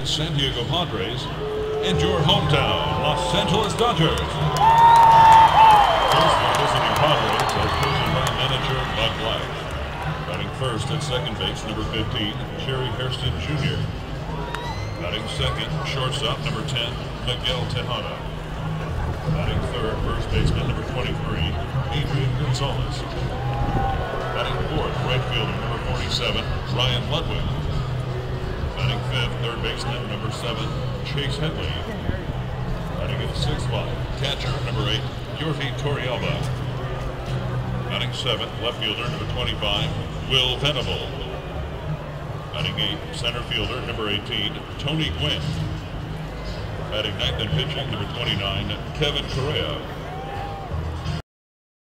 representing San Diego Padres, and your hometown, Los Angeles Dodgers. First, the visiting Padres, as chosen by manager Bud Black. Batting first at second base, number 15, Jerry Hairston Jr. Batting second, shortstop, number 10, Miguel Tejada. Batting third, first baseman, number 23, Adrian Gonzalez. Batting fourth, right fielder, number 47, Ryan Ludwig. Batting fifth, third baseman, number 7, Chase Headley. Batting in the sixth spot, catcher, number 8, Yorfi Torrealba. Batting seventh, left fielder, number 25, Will Venable. Batting eighth, center fielder, number 18, Tony Gwynn. Batting ninth and pitching, number 29, Kevin Correa.